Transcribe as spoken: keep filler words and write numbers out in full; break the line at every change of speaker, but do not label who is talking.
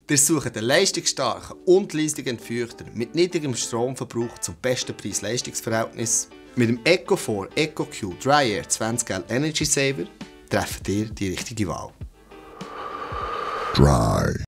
Ihr sucht einen leistungsstarken und leislichen Entfeuchter mit niedrigem Stromverbrauch zum besten Preis-Leistungs-Verhältnis. Mit dem EcoFour EcoQ Dry Air zwanzig L Energy Saver trefft ihr die richtige Wahl.
Dry.